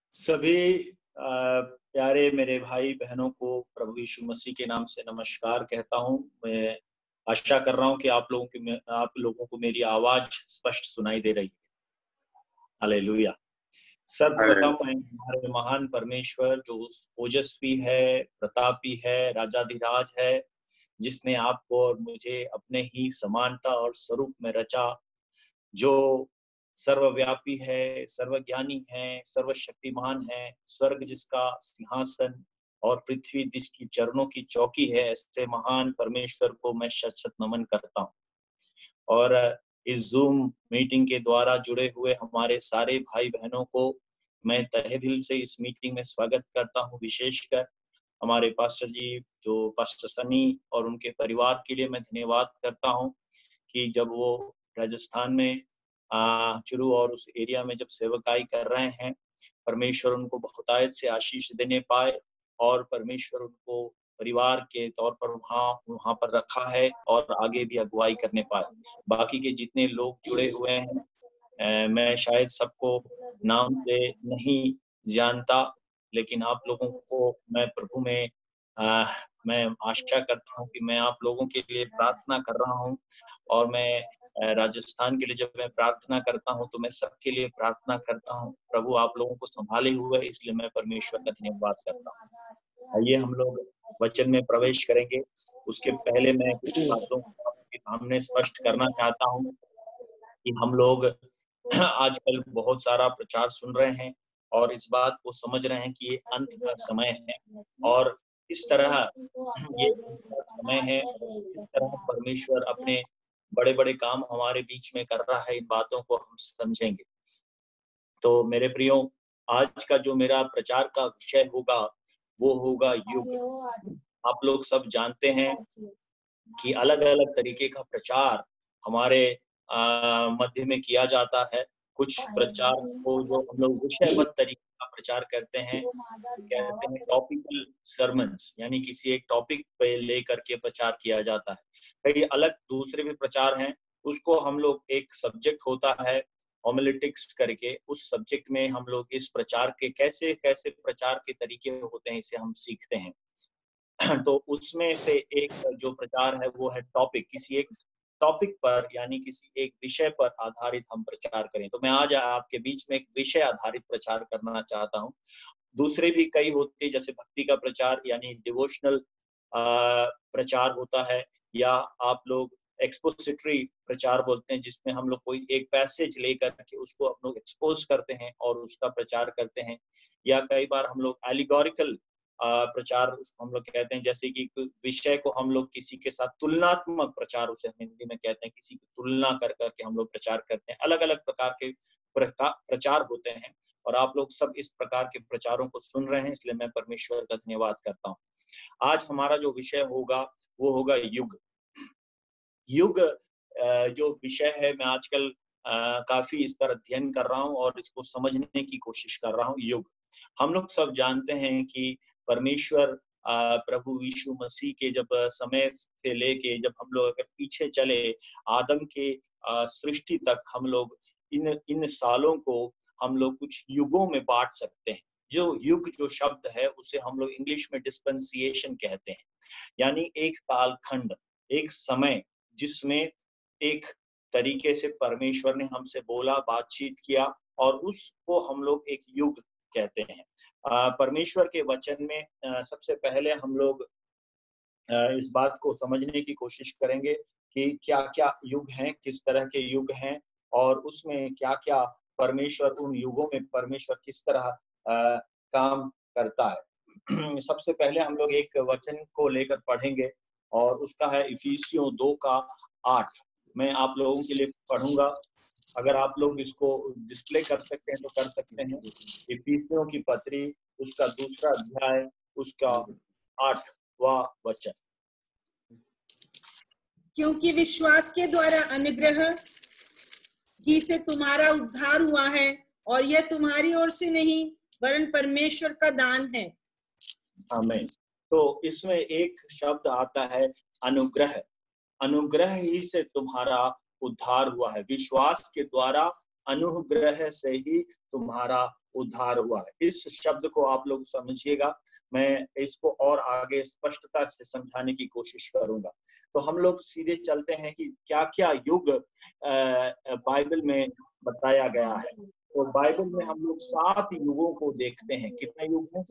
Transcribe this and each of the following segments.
सभी प्यारे मेरे भाई बहनों को प्रभु यीशु मसीह के नाम से नमस्कार कहता हूँ। मैं आशा कर रहा हूँ कि आप लोगों को मेरी आवाज स्पष्ट सुनाई दे रही है। हालेलुया। सर्वप्रथम मैं हमारे महान परमेश्वर जो ओजस्वी है, प्रतापी है, राजाधिराज है, जिसने आपको और मुझे अपने ही समानता और स्वरूप में रचा, जो सर्वव्यापी है, सर्वज्ञानी है, सर्वशक्तिमान है, स्वर्ग जिसका सिंहासन और पृथ्वी जिसकी चरणों की चौकी है, ऐसे महान परमेश्वर को मैं शत शत नमन करता हूँ। और इस जूम मीटिंग के द्वारा जुड़े हुए हमारे सारे भाई बहनों को मैं तहे दिल से इस मीटिंग में स्वागत करता हूँ। विशेषकर हमारे पास्टर जी जो पास्टर सनी और उनके परिवार के लिए मैं धन्यवाद करता हूँ कि जब वो राजस्थान में चुरू और उस एरिया में जब सेवकाई कर रहे हैं, परमेश्वर उनको बहुतायत से आशीष देने पाए और परमेश्वर उनको परिवार के तौर पर वहाँ पर रखा है और आगे भी अगुवाई करने पाए। बाकी के जितने लोग जुड़े हुए हैं, मैं शायद सबको नाम से नहीं जानता, लेकिन आप लोगों को मैं प्रभु में मैं आशा करता हूँ कि मैं आप लोगों के लिए प्रार्थना कर रहा हूँ। और मैं राजस्थान के लिए जब मैं प्रार्थना करता हूँ तो मैं सबके लिए प्रार्थना करता हूँ। प्रभु आप लोगों को संभाले हुए, इसलिए मैं परमेश्वर का धन्यवाद करता हूँ। आइए हम लोग वचन में प्रवेश करेंगे। उसके पहले मैं कुछ बातों को आपके सामने स्पष्ट करना चाहता हूँ कि हम लोग आजकल बहुत सारा प्रचार सुन रहे हैं और इस बात को समझ रहे हैं कि ये अंत का समय है और इस तरह ये अंत का समय है और इस तरह परमेश्वर अपने बड़े बड़े काम हमारे बीच में कर रहा है, इन बातों को हम समझेंगे। तो मेरे प्रियो, आज का जो मेरा प्रचार का विषय होगा वो होगा युग। आप लोग सब जानते हैं कि अलग अलग तरीके का प्रचार हमारे मध्य में किया जाता है। कुछ प्रचार को जो हम लोग विषयबद्ध तरीके का प्रचार करते हैं, कहते हैं टॉपिकल सर्मन्स, यानी किसी एक टॉपिक पे लेकर के प्रचार किया जाता है। कई अलग दूसरे भी प्रचार हैं, उसको हम लोग एक सब्जेक्ट होता है होमिलेटिक्स करके, उस सब्जेक्ट में हम लोग इस प्रचार के कैसे कैसे प्रचार के तरीके होते हैं इसे हम सीखते हैं। तो उसमें से एक जो प्रचार है वो है टॉपिक, किसी एक टॉपिक पर यानी किसी एक विषय पर आधारित हम प्रचार करें। तो मैं आज आपके बीच में एक विषय आधारित प्रचार करना चाहता हूँ। दूसरे भी कई होते हैं, जैसे भक्ति का प्रचार यानी डिवोशनल प्रचार होता है, या आप लोग एक्सपोजिटरी प्रचार बोलते हैं, जिसमें हम लोग कोई एक पैसेज लेकर के उसको हम लोग एक्सपोज करते हैं और उसका प्रचार करते हैं। या कई बार हम लोग एलिगोरिकल प्रचार उसको हम लोग कहते हैं, जैसे कि विषय को हम लोग किसी के साथ तुलनात्मक प्रचार उसे हिंदी में कहते हैं, किसी की तुलना कर करके हम लोग प्रचार करते हैं। अलग अलग प्रकार के प्रचार होते हैं और आप लोग सब इस प्रकार के प्रचारों को सुन रहे हैं, इसलिए मैं परमेश्वर का धन्यवाद करता हूँ। आज हमारा जो विषय होगा वो होगा युग। युग जो विषय है, मैं आजकल काफी इस पर अध्ययन कर रहा हूँ और इसको समझने की कोशिश कर रहा हूँ। युग, हम लोग सब जानते हैं कि परमेश्वर प्रभु यीशु मसीह के जब समय से लेके जब हम लोग अगर पीछे चले आदम के सृष्टि तक, हम लोग इन सालों को हम लोग कुछ युगों में बांट सकते हैं। जो युग जो शब्द है उसे हम लोग इंग्लिश में डिस्पेंसिएशन कहते हैं, यानी एक कालखंड, एक समय जिसमें एक तरीके से परमेश्वर ने हमसे बोला, बातचीत किया, और उसको हम लोग एक युग कहते हैं। परमेश्वर के वचन में सबसे पहले हम लोग इस बात को समझने की कोशिश करेंगे कि क्या क्या युग हैं, किस तरह के युग हैं, और उसमें क्या क्या परमेश्वर, उन युगों में परमेश्वर किस तरह काम करता है। सबसे पहले हम लोग एक वचन को लेकर पढ़ेंगे और उसका है इफिसियों 2:8। मैं आप लोगों के लिए पढ़ूंगा, अगर आप लोग इसको डिस्प्ले कर सकते हैं तो कर सकते हैं। इफिसियों की पत्री, उसका 2 अध्याय, उसका 8वां वचन। क्योंकि विश्वास के द्वारा अनुग्रह ही से तुम्हारा उद्धार हुआ है, और यह तुम्हारी ओर से नहीं वरन परमेश्वर का दान है। आमीन। तो इसमें एक शब्द आता है अनुग्रह। अनुग्रह ही से तुम्हारा उद्धार हुआ है। विश्वास के द्वारा अनुग्रह से ही तुम्हारा उद्धार हुआ है। इस शब्द को आप लोग समझिएगा, मैं इसको और आगे स्पष्टता से समझाने की कोशिश करूंगा। तो हम लोग सीधे चलते हैं कि क्या क्या युग बाइबल में बताया गया है। तो बाइबल में हम लोग 7 युगों को देखते हैं। कितने युग हैं?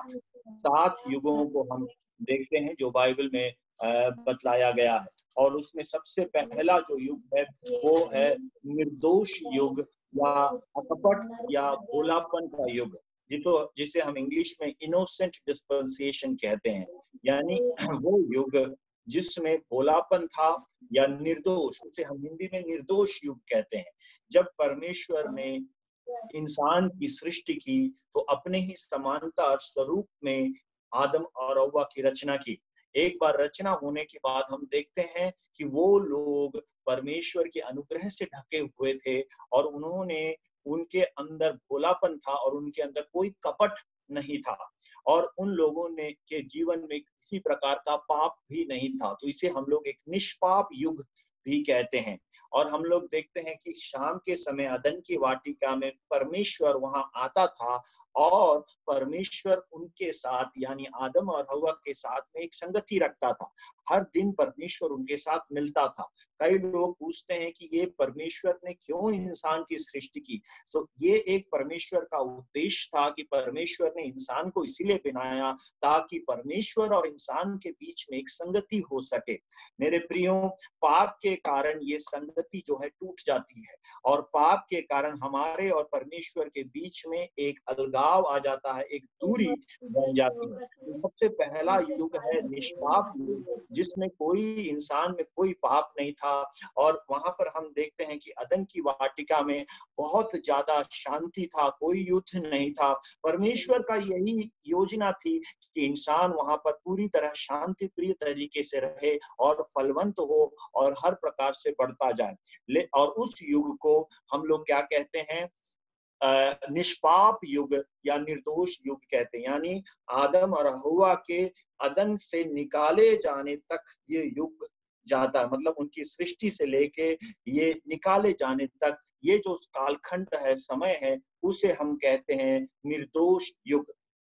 7 युगों को हम देखते हैं जो बाइबल में बतलाया गया है। और उसमें सबसे पहला जो युग है वो है निर्दोष युग या अकपट या भोलापन का युग, जिसे हम इंग्लिश में इनोसेंट डिस्पेंसेशन कहते हैं। यानी वो युग जिसमें भोलापन था या निर्दोष, उसे हम हिंदी में निर्दोष युग कहते हैं। जब परमेश्वर ने इंसान की सृष्टि की तो अपने ही समानता और स्वरूप में आदम और हव्वा की रचना की। एक बार रचना होने के बाद हम देखते हैं कि वो लोग परमेश्वर के अनुग्रह से ढके हुए थे और उनके अंदर भोलापन था और उनके अंदर कोई कपट नहीं था और उन लोगों ने के जीवन में किसी प्रकार का पाप भी नहीं था। तो इसे हम लोग एक निष्पाप युग भी कहते हैं। और हम लोग देखते हैं कि शाम के समय अदन की वाटिका में परमेश्वर वहां आता था और परमेश्वर उनके साथ यानी आदम और हव्वा के साथ में एक संगति रखता था। हर दिन परमेश्वर उनके साथ मिलता था। कई लोग पूछते हैं कि ये परमेश्वर ने क्यों इंसान की सृष्टि की। तो ये एक परमेश्वर का उद्देश्य था कि परमेश्वर ने इंसान को इसीलिए बनाया ताकि परमेश्वर और इंसान के बीच में एक संगति हो सके। मेरे प्रियो, पाप के कारण ये संगति जो है टूट जाती है और पाप के कारण हमारे और परमेश्वर के बीच में एक अलगाव आ जाता है, एक दूरी बन जाती है। तो सबसे पहला युग है निष्पाप युग, जिसमें कोई इंसान में कोई पाप नहीं था। और वहां पर हम देखते हैं कि अदन की वाटिका में बहुत ज्यादा शांति था, कोई युद्ध नहीं था। परमेश्वर का यही योजना थी कि इंसान वहां पर पूरी तरह शांति प्रिय तरीके से रहे और फलवंत हो और हर प्रकार से बढ़ता जाए। और उस युग को हम लोग क्या कहते हैं? निष्पाप युग या निर्दोष युग कहते हैं। यानी आदम और हव्वा के अदन से निकाले जाने तक ये युग जाता है, मतलब उनकी सृष्टि से लेके ये निकाले जाने तक ये जो कालखंड है, समय है, उसे हम कहते हैं निर्दोष युग,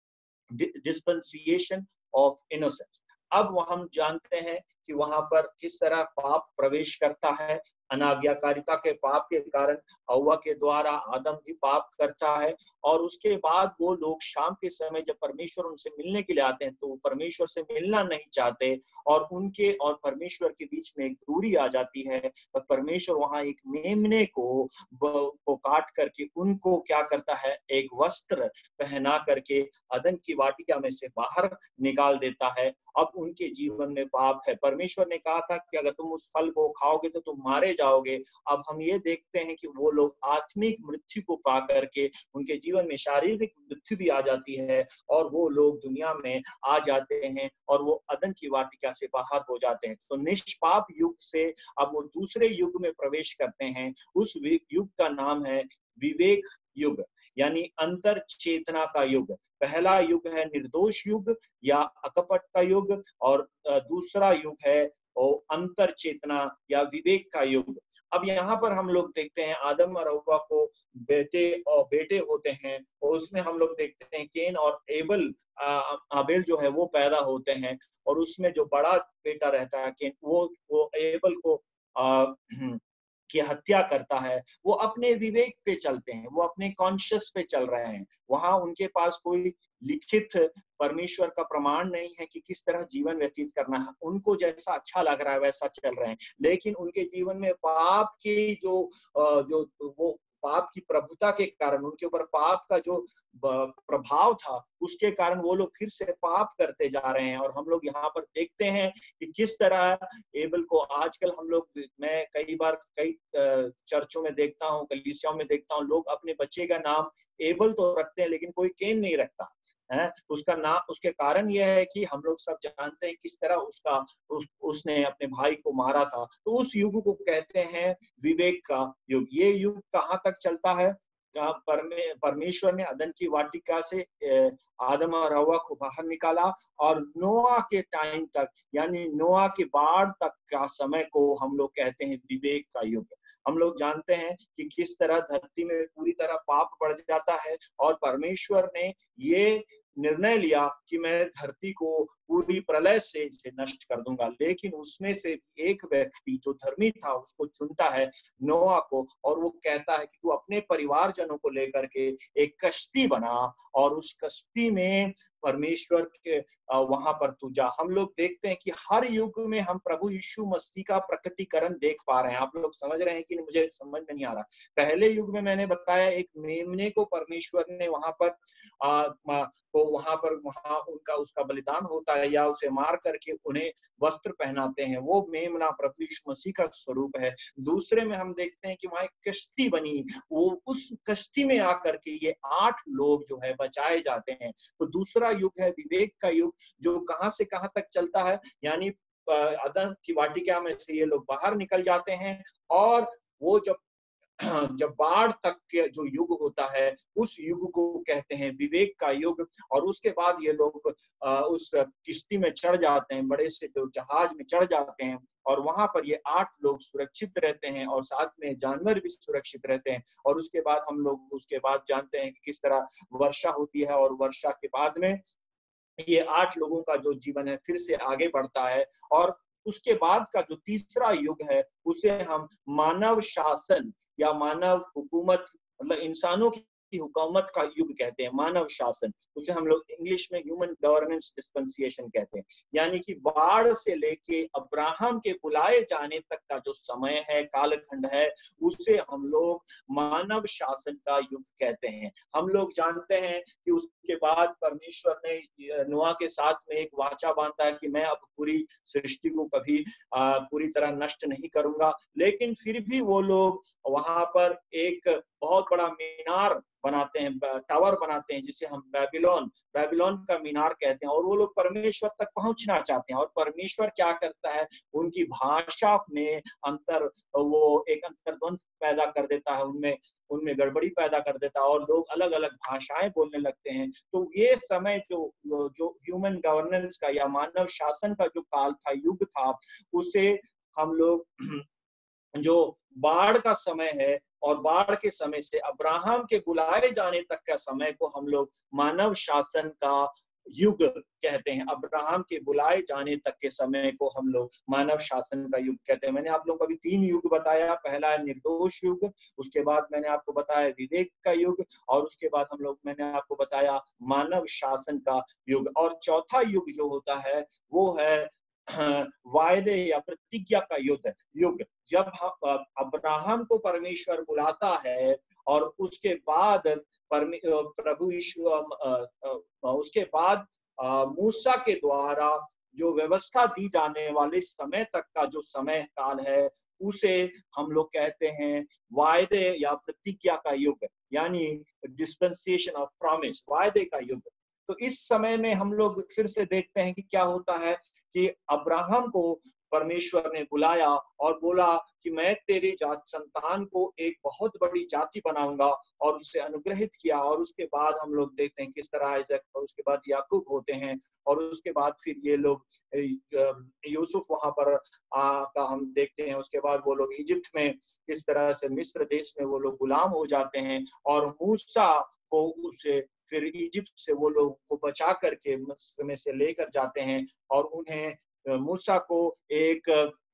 डिस्पेंसेशन ऑफ इनोसेंस। अब हम जानते हैं कि वहां पर किस तरह पाप प्रवेश करता है। अनाज्ञाकारिता के पाप के कारण हव्वा के द्वारा आदम भी पाप करता है और उसके बाद वो लोग शाम के समय जब परमेश्वर उनसे मिलने के लिए आते हैं तो वो परमेश्वर से मिलना नहीं चाहते और उनके और परमेश्वर के बीच में एक दूरी आ जाती है। और परमेश्वर वहां एक मेमने को काट करके उनको क्या करता है? एक वस्त्र पहना करके अदन की वाटिका में से बाहर निकाल देता है। अब उनके जीवन में पाप है। परमेश्वर ने कहा था कि अगर तुम उस फल को खाओगे तो तुम मारे जाओगे। अब हम ये देखते हैं कि वो लोग आत्मिक मृत्यु को पा करके उनके जीवन में शारीरिक मृत्यु भी आ जाती है और वो लोग दुनिया में आ जाते हैं और वो अदन की वाटिका से बाहर हो जाते हैं। तो निष्पाप युग से अब वो दूसरे युग में प्रवेश करते हैं। उस युग का नाम है विवेक युग यानी अंतर चेतना का युग। पहला युग है निर्दोष युग या अकपट का युग और दूसरा युग है अंतर चेतना या विवेक का युग। अब यहाँ पर हम लोग देखते हैं आदम और हव्वा को बेटे होते हैं और उसमें हम लोग देखते हैं केन और आबेल जो है वो पैदा होते हैं और उसमें जो बड़ा बेटा रहता है केन वो एबल को की हत्या करता है। वो अपने विवेक पे चलते हैं, वो अपने कॉन्शियस पे चल रहे हैं। वहां उनके पास कोई लिखित परमेश्वर का प्रमाण नहीं है कि किस तरह जीवन व्यतीत करना है। उनको जैसा अच्छा लग रहा है वैसा चल रहे हैं, लेकिन उनके जीवन में पाप की जो वो पाप की प्रभुता के कारण उनके ऊपर पाप का जो प्रभाव था उसके कारण वो लोग फिर से पाप करते जा रहे हैं। और हम लोग यहाँ पर देखते हैं कि किस तरह एबल को आजकल मैं कई चर्चों में देखता हूँ, कलीसियाओं में देखता हूँ, लोग अपने बच्चे का नाम एबल तो रखते हैं लेकिन कोई केन नहीं रखता है। उसका नाम उसके कारण यह है कि हम लोग सब जानते हैं किस तरह उसने अपने भाई को मारा था। तो उस युग को कहते हैं विवेक का युग। ये युग कहाँ तक चलता है? परमेश्वर ने अदन की वाटिका से आदम और हव्वा को बाहर निकाला और नोआ के टाइम तक यानी नोआ के बाढ़ तक का समय को हम लोग कहते हैं विवेक का युग। हम लोग जानते हैं कि किस तरह धरती में पूरी तरह पाप बढ़ जाता है और परमेश्वर ने ये निर्णय लिया कि मैं धरती को पूरी प्रलय से इसे नष्ट कर दूंगा। लेकिन उसमें से एक व्यक्ति जो धर्मी था उसको चुनता है, नोआ को, और वो कहता है कि तू अपने परिवारजनों को लेकर के एक कश्ती बना और उस कश्ती में परमेश्वर के वहां पर तू जा। हम लोग देखते हैं कि हर युग में हम प्रभु यीशु मसीह का प्रकटीकरण देख पा रहे हैं। आप लोग समझ रहे हैं कि मुझे समझ में नहीं आ रहा। पहले युग में मैंने बताया एक मेमने को परमेश्वर ने वहां पर वहां उनका उसका बलिदान होता है या उसे मार करके उन्हें वस्त्र पहनाते हैं, वो मेमना प्रभु यीशु मसीह का स्वरूप है। दूसरे में हम देखते हैं कि वहां एक कश्ती बनी, वो उस कश्ती में आकर के ये 8 लोग जो है बचाए जाते हैं। तो दूसरा युग है विवेक का युग, जो कहां से कहां तक चलता है, यानी अदन की वाटिका में से ये लोग बाहर निकल जाते हैं और वो जब बाढ़ तक के जो युग होता है उस युग को कहते हैं विवेक का युग। और उसके बाद ये लोग उस किश्ती में चढ़ जाते हैं, बड़े से जो जहाज में चढ़ जाते हैं और वहां पर ये 8 लोग सुरक्षित रहते हैं और साथ में जानवर भी सुरक्षित रहते हैं। और उसके बाद हम लोग उसके बाद जानते हैं कि किस तरह वर्षा होती है और वर्षा के बाद में ये 8 लोगों का जो जीवन है फिर से आगे बढ़ता है। और उसके बाद का जो तीसरा युग है उसे हम मानव शासन या मानव हुकूमत, मतलब इंसानों की हुकूमत का युग कहते हैं, मानव शासन। उसे हम लोग इंग्लिश में ह्यूमन गवर्नेंस डिस्पेंसेशन कहते हैं। यानी कि बाढ़ से लेके अब्राहम के बुलाए जाने तक का जो समय है, कालखंड है, उसे हम लोग मानव शासन का युग कहते हैं। हम लोग जानते हैं कि उसके बाद परमेश्वर ने नोआ के साथ में एक वाचा बांधा है कि मैं अब पूरी सृष्टि को कभी पूरी तरह नष्ट नहीं करूंगा। लेकिन फिर भी वो लोग वहां पर एक बहुत बड़ा मीनार बनाते हैं, टावर बनाते हैं, जिसे हम बेबीलोन का मीनार कहते हैं। और वो लोग परमेश्वर तक पहुंचना चाहते हैं। और परमेश्वर क्या करता है, उनकी भाषा में वो एक अंतर्द्वंद पैदा कर देता है, उनमें गड़बड़ी पैदा कर देता है और लोग अलग अलग भाषाएं बोलने लगते हैं। तो ये समय जो ह्यूमन गवर्नेंस का या मानव शासन का जो काल था, युग था, उसे हम लोग जो बाढ़ का समय है और बाढ़ के समय से अब्राहम के बुलाए जाने तक का समय को हम लोग मानव शासन का युग कहते हैं। अब्राहम के बुलाए जाने तक के समय को हम लोग मानव शासन का युग कहते हैं। मैंने आप लोगों को अभी 3 युग बताया। पहला है निर्दोष युग, उसके बाद मैंने आपको बताया विवेक का युग, और उसके बाद मैंने आपको बताया मानव शासन का युग। और चौथा युग जो होता है वो है वायदे या प्रतिज्ञा का युग। जब अब्राहम को परमेश्वर बुलाता है और उसके बाद प्रभु यीशु उसके बाद मूसा के द्वारा जो व्यवस्था दी जाने वाले समय तक का जो समय काल है, उसे हम लोग कहते हैं वायदे या प्रतिज्ञा का युग, यानी डिस्पेंसेशन ऑफ प्रॉमिस, वायदे का युग। तो इस समय में हम लोग फिर से देखते हैं कि क्या होता है कि अब्राहम को परमेश्वर ने बुलाया और बोला कि मैं तेरे जात संतान को एक बहुत बड़ी जाति बनाऊंगा, और उसे अनुग्रहित किया। और उसके बाद हम लोग देखते हैं किस तरह आइजक और उसके बाद याकूब होते हैं, और उसके बाद फिर ये लोग यूसुफ वहां पर का हम देखते हैं। उसके बाद वो लोग इजिप्ट में किस तरह से मिस्र देश में वो लोग गुलाम हो जाते हैं, और मूसा को उसे फिर इजिप्ट से वो लोग को बचा करके मिस्र में से लेकर जाते हैं, और उन्हें मूसा को एक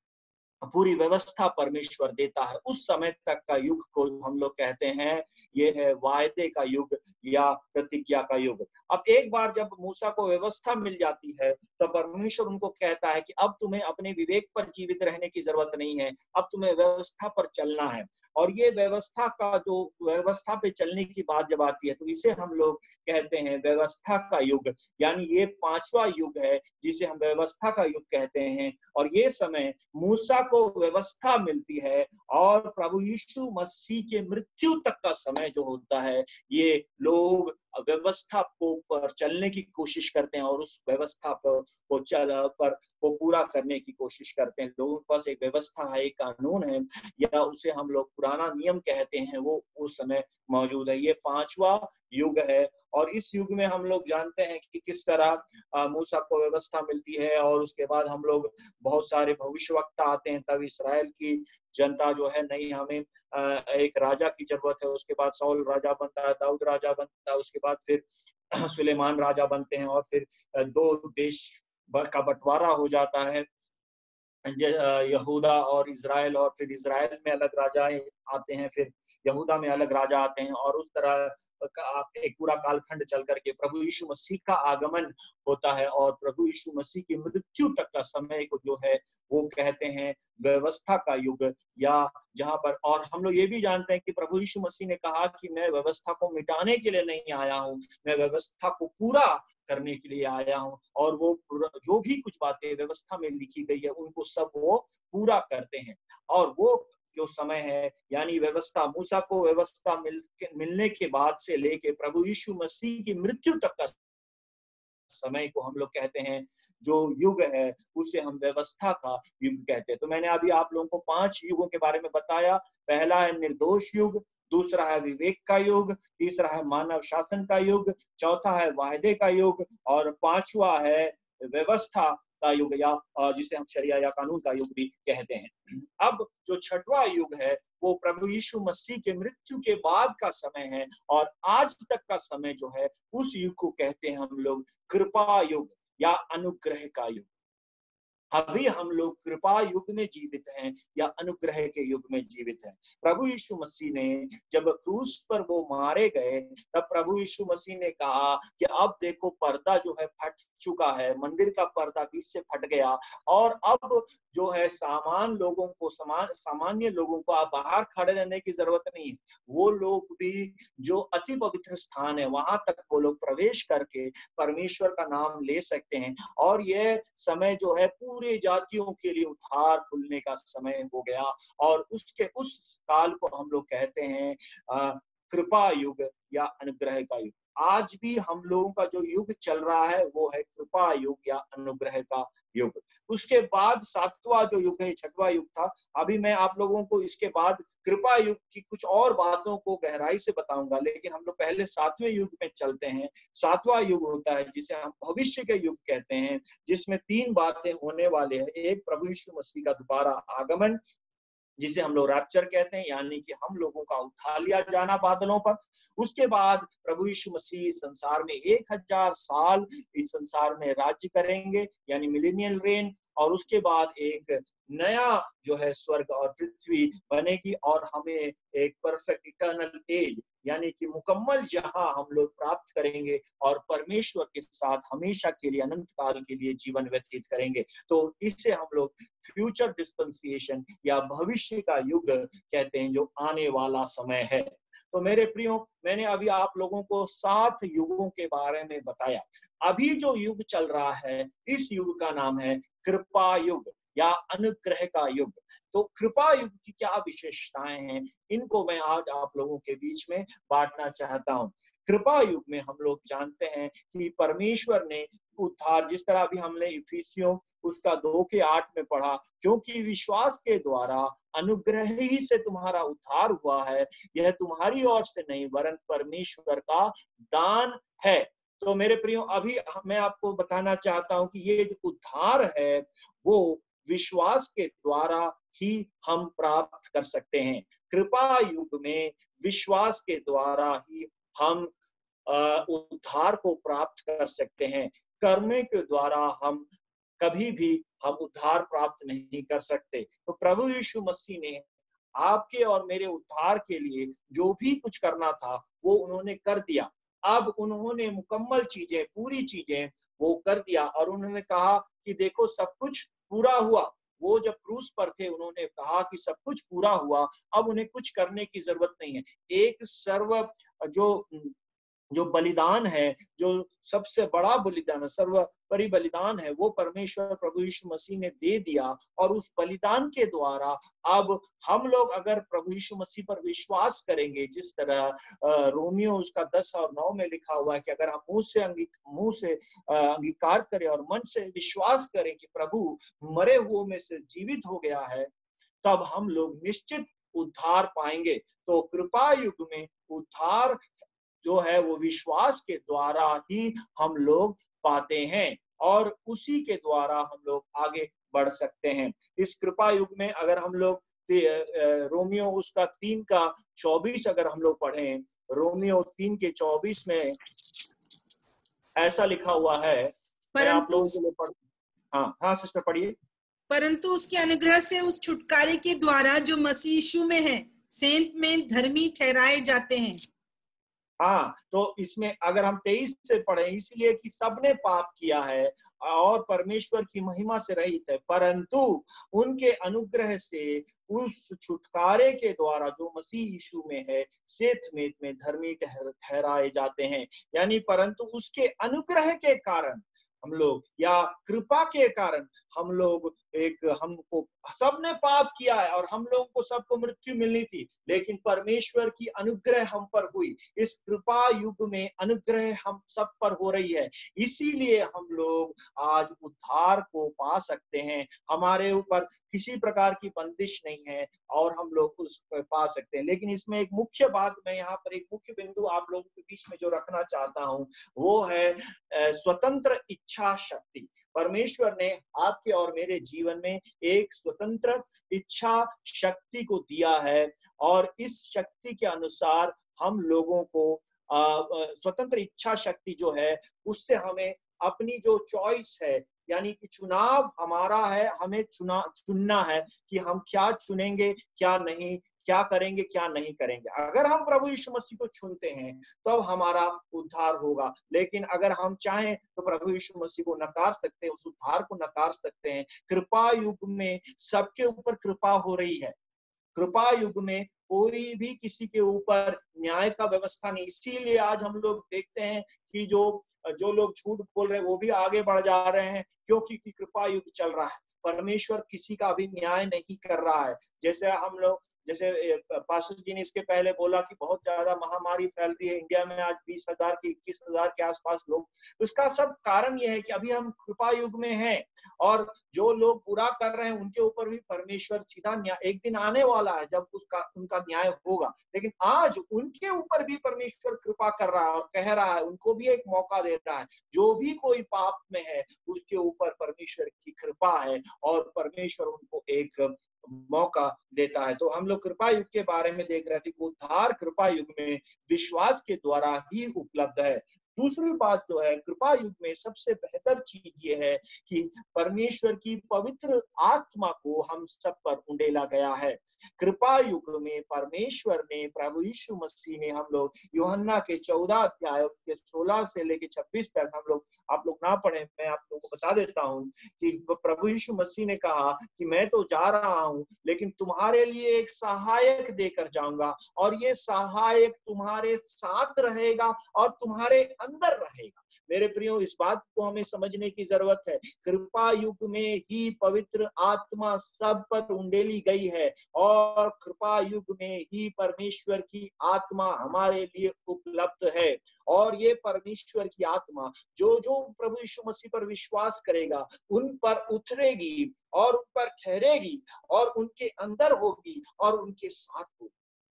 पूरी व्यवस्था परमेश्वर देता है। उस समय तक का युग को हम लोग कहते हैं ये है वायदे का युग या प्रतिज्ञा का युग। अब एक बार जब मूसा को व्यवस्था मिल जाती है तो परमेश्वर उनको कहता है कि अब तुम्हें अपने विवेक पर जीवित रहने की जरूरत नहीं है, अब तुम्हें व्यवस्था पर चलना है। और ये व्यवस्था पे चलने की बात जब आती है तो इसे हम लोग कहते हैं व्यवस्था का युग, यानी ये 5वां युग है जिसे हम व्यवस्था का युग कहते हैं। और ये समय मूसा को व्यवस्था मिलती है और प्रभु यीशु मसीह के मृत्यु तक का समय जो होता है, ये लोग व्यवस्था पर चलने की कोशिश करते हैं और उस व्यवस्था को पूरा करने की कोशिश करते हैं। लोगों के पास एक व्यवस्था है, एक कानून है, या उसे हम लोग पुराना नियम कहते हैं, वो उस समय मौजूद है। ये 5वां युग है। और इस युग में हम लोग जानते हैं कि किस तरह मूसा को व्यवस्था मिलती है, और उसके बाद हम लोग बहुत सारे भविष्यवक्ता आते हैं। तब इसराइल की जनता जो है, नहीं हमें एक राजा की जरूरत है। उसके बाद शाऊल राजा बनता है, दाऊद राजा बनता है, उसके बाद फिर सुलेमान राजा बनते हैं, और फिर दो देश का बंटवारा हो जाता है, यहूदा और इजराइल। और फिर इजराइल में अलग राजा आते हैं, फिर यहूदा में अलग राजा आते हैं, और उस तरह एक पूरा कालखंड चल करके प्रभु यीशु मसीह का आगमन होता है। और प्रभु यीशु मसीह की मृत्यु तक का समय को जो है वो कहते हैं व्यवस्था का युग, या जहां पर, और हम लोग ये भी जानते हैं कि प्रभु यीशु मसीह ने कहा कि मैं व्यवस्था को मिटाने के लिए नहीं आया हूँ, मैं व्यवस्था को पूरा करने के लिए आया हूँ। और वो जो भी कुछ बातें व्यवस्था में लिखी गई है उनको सब वो पूरा करते हैं। और वो जो समय है, यानी व्यवस्था, मूसा को व्यवस्था मिलने के बाद से लेके प्रभु यीशु मसीह की मृत्यु तक का समय को हम लोग कहते हैं, जो युग है उसे हम व्यवस्था का युग कहते हैं। तो मैंने अभी आप लोगों को 5 युगों के बारे में बताया। पहला है निर्दोष युग, दूसरा है विवेक का युग, तीसरा है मानव शासन का युग, चौथा है वायदे का युग, और पांचवा है व्यवस्था का युग, या जिसे हम शरिया या कानून का युग भी कहते हैं। अब जो छठवां युग है वो प्रभु यीशु मसीह के मृत्यु के बाद का समय है, और आज तक का समय जो है उस युग को कहते हैं हम लोग कृपा युग या अनुग्रह का युग। अभी हम लोग कृपा युग में जीवित हैं या अनुग्रह के युग में जीवित हैं। प्रभु यीशु मसीह ने जब क्रूस पर वो मारे गए, तब प्रभु यीशु मसीह ने कहा कि अब देखो पर्दा जो है फट चुका है, मंदिर का पर्दा बीच से फट गया, और अब जो है सामान्य लोगों को आप बाहर खड़े रहने की जरूरत नहीं है। वो लोग भी जो अति पवित्र स्थान है वहां तक वो लोग प्रवेश करके परमेश्वर का नाम ले सकते हैं। और यह समय जो है पूरे जातियों के लिए उद्धार खुलने का समय हो गया, और उस काल को हम लोग कहते हैं कृपा युग या अनुग्रह का युग। आज भी हम लोगों का जो युग चल रहा है वो है कृपा युग या अनुग्रह का युग। उसके बाद सातवां जो युग है, छठवां युग था। अभी मैं आप लोगों को इसके बाद कृपा युग की कुछ और बातों को गहराई से बताऊंगा, लेकिन हम लोग पहले सातवें युग में चलते हैं। सातवां युग होता है जिसे हम भविष्य के युग कहते हैं, जिसमें 3 बातें होने वाले हैं। एक, प्रभु यीशु मसीह का दोबारा आगमन, जिसे हम लोग रैप्चर कहते हैं, यानी कि हम लोगों का उठा लिया जाना बादलों पर। उसके बाद प्रभु यीशु मसीह संसार में 1000 साल इस संसार में राज्य करेंगे, यानी मिलेनियल रेन। और उसके बाद एक नया जो है स्वर्ग और पृथ्वी बनेगी, और हमें एक परफेक्ट इटर्नल एज, यानी कि मुकम्मल जहां हम लोग प्राप्त करेंगे, और परमेश्वर के साथ हमेशा के लिए, अनंत काल के लिए जीवन व्यतीत करेंगे। तो इससे हम लोग फ्यूचर डिस्पेंसेशन या भविष्य का युग कहते हैं, जो आने वाला समय है। तो मेरे प्रियो, मैंने अभी आप लोगों को 7 युगों के बारे में बताया। अभी जो युग चल रहा है, इस युग का नाम है कृपा युग या अनुग्रह का युग। तो कृपा युग की क्या विशेषताएं हैं, इनको मैं आज आप लोगों के बीच में बांटना चाहता हूं। कृपा युग में हम लोग जानते हैं कि परमेश्वर ने उद्धार, जिस तरह अभी हमने इफिसियों उसका 2:8 में पढ़ा, क्योंकि विश्वास के द्वारा अनुग्रह ही से तुम्हारा उद्धार हुआ है, यह तुम्हारी ओर से नहीं वरन परमेश्वर का दान है। तो मेरे प्रियो, अभी मैं आपको बताना चाहता हूं कि ये जो उद्धार है वो विश्वास के द्वारा ही हम प्राप्त कर सकते हैं। कृपा युग में विश्वास के द्वारा ही हम उद्धार को प्राप्त कर सकते हैं। कर्म के द्वारा हम कभी भी हम उद्धार प्राप्त नहीं कर सकते। तो प्रभु यीशु मसीह ने आपके और मेरे उद्धार के लिए जो भी कुछ करना था वो उन्होंने कर दिया। अब उन्होंने मुकम्मल चीजें, पूरी चीजें वो कर दिया, और उन्होंने कहा कि देखो सब कुछ पूरा हुआ। वो जब क्रूस पर थे उन्होंने कहा कि सब कुछ पूरा हुआ, अब उन्हें कुछ करने की जरूरत नहीं है। एक जो बलिदान है, जो सबसे बड़ा बलिदान है, सर्वोपरि बलिदान है, वो परमेश्वर प्रभु यीशु मसीह ने दे दिया। और उस बलिदान के द्वारा अब हम लोग अगर प्रभु यीशु मसीह पर विश्वास करेंगे, जिस तरह रोमियो उसका 10 और 9 में लिखा हुआ है कि अगर हम मुंह से अंगीकार करें और मन से विश्वास करें कि प्रभु मरे हुओं में से जीवित हो गया है, तब हम लोग निश्चित उद्धार पाएंगे। तो कृपा युग में उद्धार जो है वो विश्वास के द्वारा ही हम लोग पाते हैं और उसी के द्वारा हम लोग आगे बढ़ सकते हैं। इस कृपा युग में अगर हम लोग रोमियो उसका 3:24 अगर हम लोग पढ़ें, रोमियो 3:24 में ऐसा लिखा हुआ है, मैं आप लोगों के लिए पढ़, हाँ सिस्टर पढ़िए। परंतु उसके अनुग्रह से उस छुटकारे के द्वारा जो मसीह यीशु में है, सेंत में धर्मी ठहराए जाते हैं। हाँ, तो इसमें अगर हम 23 से पढ़ें, इसलिए कि सबने पाप किया है और परमेश्वर की महिमा से रहित है, परंतु उनके अनुग्रह से उस छुटकारे के द्वारा जो मसीह यीशु में है, सेत में धर्मी ठहराए जाते हैं। यानी परंतु उसके अनुग्रह के कारण हम लोग या कृपा के कारण हम लोग हमको सबने पाप किया है और हम लोगों को सबको मृत्यु मिलनी थी, लेकिन परमेश्वर की अनुग्रह हम पर हुई। इस कृपा युग में अनुग्रह हम सब पर हो रही है, इसीलिए हम लोग आज उद्धार को पा सकते हैं। हमारे ऊपर किसी प्रकार की बंदिश नहीं है और हम लोग उस पा सकते हैं। लेकिन इसमें एक मुख्य बात, मैं यहाँ पर एक मुख्य बिंदु आप लोगों के बीच में जो रखना चाहता हूँ, वो है स्वतंत्र इच्छा शक्ति। परमेश्वर ने आपके और मेरे जीवन में एक स्वतंत्र इच्छा शक्ति को दिया है और इस शक्ति के अनुसार हम लोगों को स्वतंत्र इच्छा शक्ति जो है उससे हमें अपनी जो चॉइस है, यानी कि चुनाव हमारा है, हमें चुनना है कि हम क्या चुनेंगे क्या नहीं, क्या करेंगे क्या नहीं करेंगे। अगर हम प्रभु यीशु मसीह को चुनते हैं तब तो हमारा उद्धार होगा, लेकिन अगर हम चाहें तो प्रभु यीशु मसीह को नकार सकते हैं, उस उद्धार को नकार सकते हैं। कृपा युग में सबके ऊपर कृपा हो रही है। कृपा युग में कोई भी किसी के ऊपर न्याय का व्यवस्था नहीं। इसीलिए आज हम लोग देखते हैं कि जो लोग झूठ बोल रहे हैं वो भी आगे बढ़ जा रहे हैं, क्योंकि कृपा युग चल रहा है। परमेश्वर किसी का भी न्याय नहीं कर रहा है। जैसे पास्टर जी ने इसके पहले बोला कि बहुत ज्यादा महामारी फैल रही है इंडिया में, आज 20,000 की 21,000 के आसपास लोग। उसका सब कारण यह है कि अभी हम कृपा युग में हैं और जो लोग बुरा कर रहे हैं उनके ऊपर भी परमेश्वर सीधा न्याय एक दिन आने वाला है जब उनका न्याय होगा। लेकिन आज उनके ऊपर भी परमेश्वर कृपा कर रहा है और कह रहा है, उनको भी एक मौका दे रहा है। जो भी कोई पाप में है उसके ऊपर परमेश्वर की कृपा है और परमेश्वर उनको एक मौका देता है। तो हम लोग कृपा युग के बारे में देख रहे थे कि उद्धार कृपा युग में विश्वास के द्वारा ही उपलब्ध है। दूसरी बात जो है, कृपा युग में सबसे बेहतर चीज ये है कि परमेश्वर की पवित्र आत्मा को हम सब पर उंडेला गया है। कृपा युग में परमेश्वर ने, प्रभु यीशु मसीह ने, हम लोग यूहन्ना के 14 अध्याय के 16 से लेके 26 तक हम लोग, आप लोग ना पढ़े, मैं आप लोगों को बता देता हूँ कि प्रभु यीशु मसीह ने कहा कि मैं तो जा रहा हूँ लेकिन तुम्हारे लिए एक सहायक देकर जाऊंगा और ये सहायक तुम्हारे साथ रहेगा और तुम्हारे अंदर रहेगा। मेरे प्रियो, इस बात को हमें समझने की जरूरत है। कृपा युग में ही पवित्र आत्मा सब पर उंडेली गई है और कृपा युग में ही परमेश्वर की आत्मा हमारे लिए उपलब्ध है। और ये परमेश्वर की आत्मा जो जो प्रभु यीशु मसीह पर विश्वास करेगा उन पर उतरेगी और उन पर ठहरेगी और उनके अंदर होगी और उनके साथ होगी।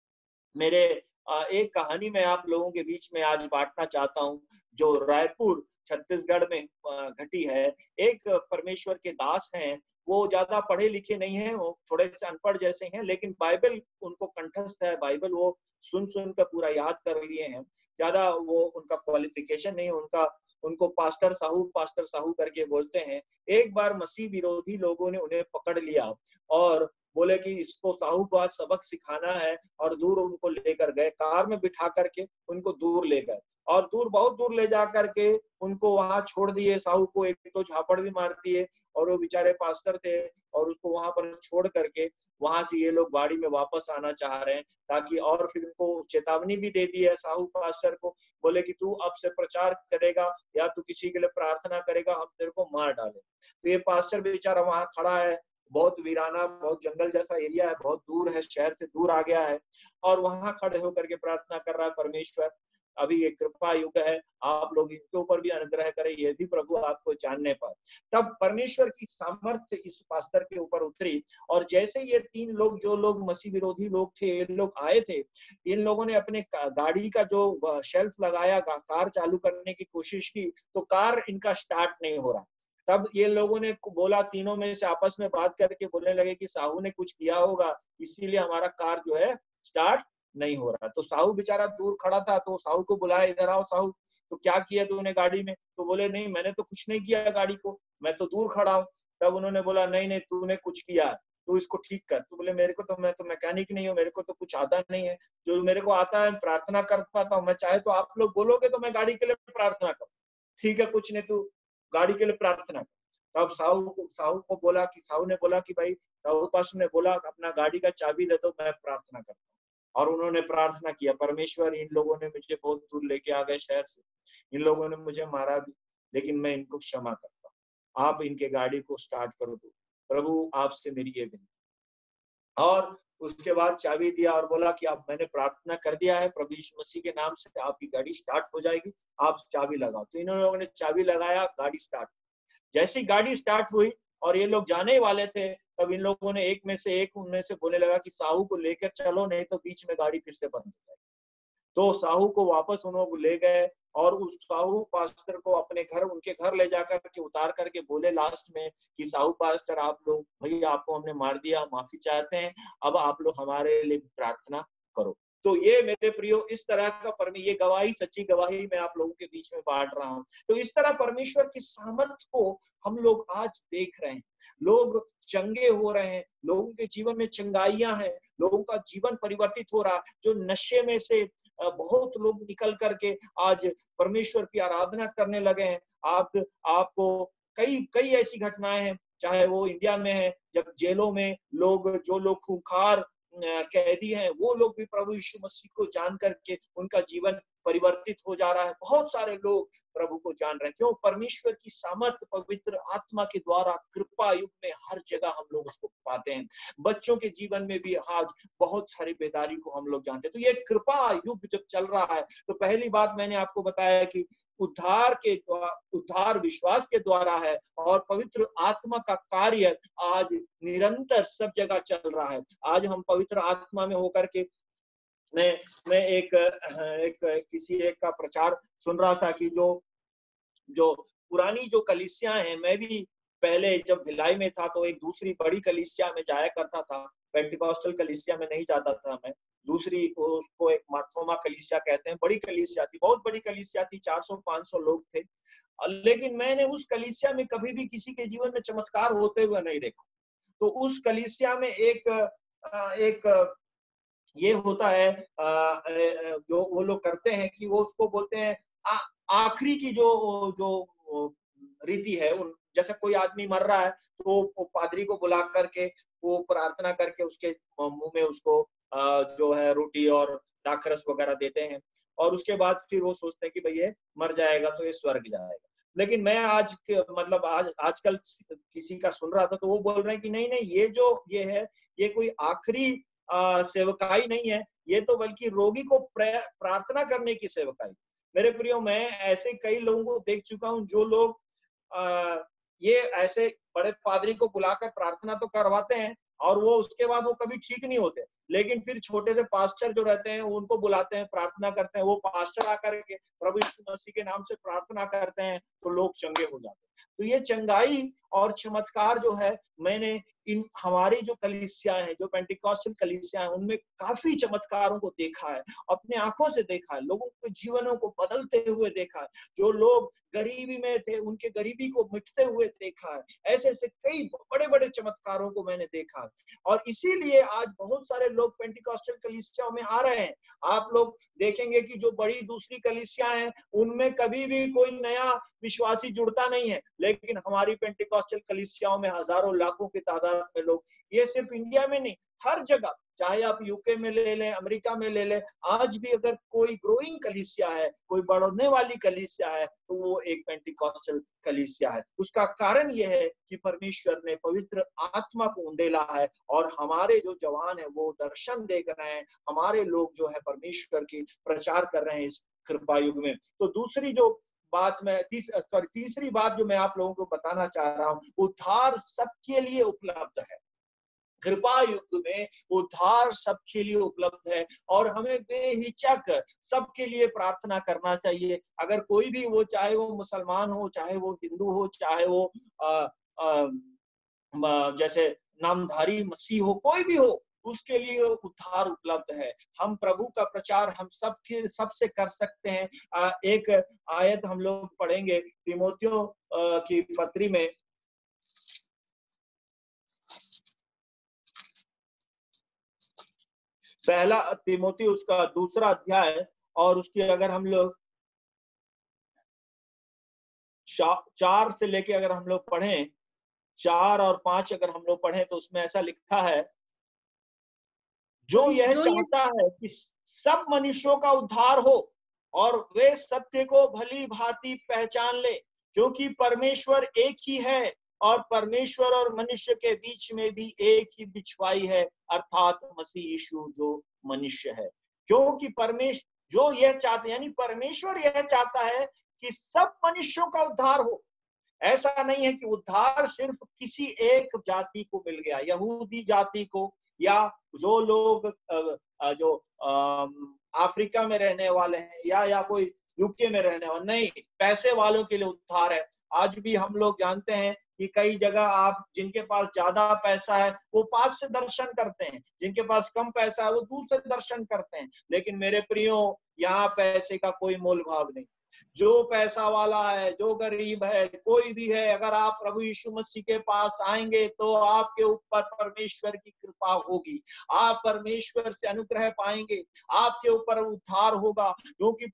मेरे एक कहानी मैं आप लोगों के बीच में आज बांटना चाहता हूं, जो रायपुर छत्तीसगढ़ में घटी है। एक परमेश्वर के दास हैं, वो ज्यादा पढ़े लिखे नहीं है, वो थोड़े से अनपढ़ जैसे हैं, लेकिन बाइबल उनको कंठस्थ है। बाइबल वो सुन कर पूरा याद कर लिए हैं। ज्यादा वो उनका क्वालिफिकेशन नहीं, उनको पास्टर साहू करके बोलते हैं। एक बार मसीह विरोधी लोगों ने उन्हें पकड़ लिया और बोले कि इसको साहू को आज सबक सिखाना है और दूर उनको लेकर गए, कार में बिठा करके उनको दूर ले गए और बहुत दूर ले जा करके उनको वहां छोड़ दिए। साहू को एक तो झापड़ भी मार दिए और वो बेचारे पास्टर थे और उसको वहां पर छोड़ करके वहां से ये लोग गाड़ी में वापस आना चाह रहे हैं ताकि, और फिर उनको चेतावनी भी दे दी है साहू पास्टर को, बोले कि तू अब से प्रचार करेगा या तू किसी के लिए प्रार्थना करेगा, हम तेरे को मार डाले। तो ये पास्टर बेचारा वहां खड़ा है, बहुत वीराना, बहुत जंगल जैसा एरिया है, बहुत दूर है, शहर से दूर आ गया है और वहां खड़े होकर के प्रार्थना कर रहा है, परमेश्वर अभी ये कृपा युग है, आप लोग इनके ऊपर भी अनुग्रह करें, ये भी प्रभु आपको जानने पाए। तब परमेश्वर की सामर्थ्य इस पास्टर के ऊपर उतरी, और जैसे ये 3 लोग, जो लोग मसीह विरोधी लोग थे, ये लोग आए थे, इन लोगों ने अपने गाड़ी का जो शेल्फ लगाया, कार चालू करने की कोशिश की, तो कार इनका स्टार्ट नहीं हो रहा। तब ये लोगों ने बोला, तीनों में से आपस में बात करके बोलने लगे कि साहू ने कुछ किया होगा, इसीलिए हमारा कार जो है स्टार्ट नहीं हो रहा। तो साहू बेचारा दूर खड़ा था, तो साहू को बुलाया, इधर आओ साहू, तो क्या किया तूने गाड़ी में? तो बोले नहीं, मैंने तो कुछ नहीं किया गाड़ी को, मैं तो दूर खड़ा हूँ। तब उन्होंने बोला नहीं नहीं, तूने कुछ किया, तू इसको ठीक कर। तो बोले मेरे को तो, मैं तो मैकेनिक नहीं हूँ, मेरे को तो कुछ आता नहीं है, जो मेरे को आता है प्रार्थना कर पाता हूँ। मैं चाहे तो आप लोग बोलोगे तो मैं गाड़ी के लिए प्रार्थना करूँ, ठीक है, कुछ नहीं, तू गाड़ी के लिए प्रार्थना कर। तब साहू को बोला कि, साहू ने बोला कि भाई, साहू पास्टर ने बोला अपना गाड़ी का चाबी दे दो, मैं प्रार्थना करता हूँ। और उन्होंने प्रार्थना किया, परमेश्वर, इन लोगों ने मुझे बहुत दूर लेके आ गए शहर से, इन लोगों ने मुझे मारा भी, लेकिन मैं इनको क्षमा करता हूँ, आप इनके गाड़ी को स्टार्ट करो दो, प्रभु आपसे मेरी ये विनती। और उसके बाद चाबी दिया और बोला कि अब मैंने प्रार्थना कर दिया है, प्रभु यीशु मसीह के नाम से आपकी गाड़ी स्टार्ट हो जाएगी, आप चाबी लगाओ। तो इन लोगों ने चाबी लगाया, गाड़ी स्टार्ट। जैसी गाड़ी स्टार्ट हुई और ये लोग जाने वाले थे, तब इन लोगों ने एक उनमें से बोलने लगा कि साहू को लेकर चलो, नहीं तो बीच में गाड़ी फिर से बंद हो जाएगी। तो साहू को वापस उन लोग ले गए, और उस साहू पास्टर को अपने घर, उनके घर ले जाकर के उतार करके बोले लास्ट में कि साहू पास्टर, आप लोग, भैया आपको हमने मार दिया, माफी चाहते हैं, अब आप लोग हमारे लिए प्रार्थना करो। तो ये मेरे प्रियो, इस तरह का ये गवाही, सच्ची गवाही मैं आप लोगों के बीच में बांट रहा हूँ। तो इस तरह परमेश्वर की सामर्थ्य को हम लोग आज देख रहे हैं, लोग चंगे हो रहे हैं, लोगों के जीवन में चंगाइयां हैं, लोगों का जीवन परिवर्तित हो रहा है, जो नशे में से बहुत लोग निकल करके आज परमेश्वर की आराधना करने लगे हैं। आपको कई कई ऐसी घटनाएं हैं, चाहे वो इंडिया में है, जब जेलों में जो लोग खूंखार कैदी हैं, वो लोग भी प्रभु यीशु मसीह को जान करके उनका जीवन परिवर्तित हो जा रहा है। बहुत सारे लोग प्रभु को जान रहे हैं, क्यों? परमेश्वर की सामर्थ्य पवित्र आत्मा के द्वारा कृपा युग में हर जगह हम लोग उसको पाते हैं। बच्चों के जीवन में भी आज बहुत सारी बेदारी को हम लोग जानते हैं। तो ये कृपा युग जब चल रहा है, तो पहली बात मैंने आपको बताया कि उद्धार विश्वास के द्वारा है, और पवित्र आत्मा का कार्य आज निरंतर सब जगह चल रहा है। आज हम पवित्र आत्मा में होकर के, मैं एक किसी एक का प्रचार सुन रहा था कि जो पुरानी जो कलीसियां हैं, मैं भी पहले जब भिलाई में था तो एक दूसरी बड़ी कलीसिया में जाया करता था, पेंटिकॉस्टल कलीसिया में नहीं जाता था मैं, दूसरी उसको एक मार्थोमा कलीसिया कहते हैं, बड़ी कलीसिया थी, बहुत बड़ी कलीसिया थी, 400-500 लोग थे। लेकिन मैंने उस कलीसिया में कभी भी किसी के जीवन में चमत्कार होते हुए नहीं देखा। तो उस कलीसिया में एक ये होता है, जो वो लोग करते हैं कि वो उसको बोलते हैं आखिरी की जो रीति है, जैसे कोई आदमी मर रहा है तो वो पादरी को बुला करके वो प्रार्थना करके उसके मुंह में उसको जो है रोटी और दाखरस वगैरह देते हैं, और उसके बाद फिर वो सोचते हैं कि भाई ये मर जाएगा तो ये स्वर्ग जाएगा। लेकिन मैं आजकल किसी का सुन रहा था, तो वो बोल रहे हैं कि नहीं नहीं, ये है, ये कोई आखिरी सेवकाई नहीं है, ये तो बल्कि रोगी को प्रार्थना करने की सेवकाई। मेरे प्रियो, मैं ऐसे कई लोगों को देख चुका हूं, जो लोग ये ऐसे बड़े पादरी को बुलाकर प्रार्थना तो करवाते हैं, और वो उसके बाद वो कभी ठीक नहीं होते, लेकिन फिर छोटे से पास्टर जो रहते हैं उनको बुलाते हैं, प्रार्थना करते हैं, वो पास्टर आकर के प्रभु यीशु मसीह के नाम से प्रार्थना करते हैं, तो लोग चंगे हो जाते हैं। तो ये चंगाई और चमत्कार जो है, मैंने इन हमारी जो कलीसियाएं हैं, जो पेंटिकॉस्टल कलीसियाएं हैं, उनमें काफी चमत्कारों को देखा है, अपने आंखों से देखा है, लोगों के जीवनों को बदलते हुए देखा है, जो लोग गरीबी में थे उनके गरीबी को मिटते हुए देखा है। ऐसे ऐसे कई बड़े बड़े चमत्कारों को मैंने देखा, और इसीलिए आज बहुत सारे लोग पेंटिकॉस्टल कलीसियाओं में आ रहे हैं। आप लोग देखेंगे कि जो बड़ी दूसरी कलीसियां हैं, उनमें कभी भी कोई नया विश्वासी जुड़ता नहीं है, लेकिन हमारी पेंटिकॉस्टल कलीसियाओं में हजारों लाखों की तादाद में लोग, ये सिर्फ इंडिया में नहीं, हर जगह, चाहे आप यूके में ले लें, अमेरिका में ले लें, आज भी अगर कोई ग्रोइंग कलीसिया है, कोई बढ़ने वाली कलीसिया है, तो वो एक पेंटिकॉस्टल कलीसिया है। उसका कारण यह है कि परमेश्वर ने पवित्र आत्मा को उंडेला है, और हमारे जो जवान है वो दर्शन देख रहे हैं, हमारे लोग जो है परमेश्वर की प्रचार कर रहे हैं, इस कृपा युग में। तो दूसरी जो बात मैं तीसरी बात जो मैं आप लोगों को बताना चाह रहा हूं, उद्धार सबके लिए उपलब्ध है। कृपा युग में उद्धार सबके लिए उपलब्ध है और हमें बेहिचक सबके लिए प्रार्थना करना चाहिए। अगर कोई भी वो, चाहे वो मुसलमान हो, चाहे वो हिंदू हो, चाहे वो जैसे नामधारी मसीह हो, कोई भी हो, उसके लिए उद्धार उपलब्ध है। हम प्रभु का प्रचार हम सबसे कर सकते हैं। एक आयत हम लोग पढ़ेंगे तीमुथियों की पत्री में, पहला तीमुथी उसका 2 अध्याय, और उसकी अगर हम लोग 4 से लेके अगर हम लोग पढ़ें, 4 और 5 अगर हम लोग पढ़ें, तो उसमें ऐसा लिखा है, जो यह चाहता है कि सब मनुष्यों का उद्धार हो और वे सत्य को भली भांति पहचान ले, क्योंकि परमेश्वर एक ही है और परमेश्वर और मनुष्य के बीच में भी एक ही बिछवाई है, अर्थात मसीह यीशु जो मनुष्य है। क्योंकि परमेश्वर जो यह चाहते, यानी परमेश्वर यह चाहता है कि सब मनुष्यों का उद्धार हो। ऐसा नहीं है कि उद्धार सिर्फ किसी एक जाति को मिल गया, यहूदी जाति को, या जो लोग जो अफ्रीका में रहने वाले हैं, या कोई यूके में रहने वाले, नहीं, पैसे वालों के लिए उद्धार है। आज भी हम लोग जानते हैं कि कई जगह आप, जिनके पास ज्यादा पैसा है वो पास से दर्शन करते हैं, जिनके पास कम पैसा है वो दूर से दर्शन करते हैं। लेकिन मेरे प्रियो, यहाँ पैसे का कोई मोल भाव नहीं। जो पैसा वाला है, जो गरीब है, कोई भी है, अगर आप प्रभु यीशु मसीह के पास आएंगे तो आपके ऊपर परमेश्वर की कृपा होगी, आप परमेश्वर से अनुग्रह पाएंगे, आपके ऊपर उद्धार होगा। क्योंकि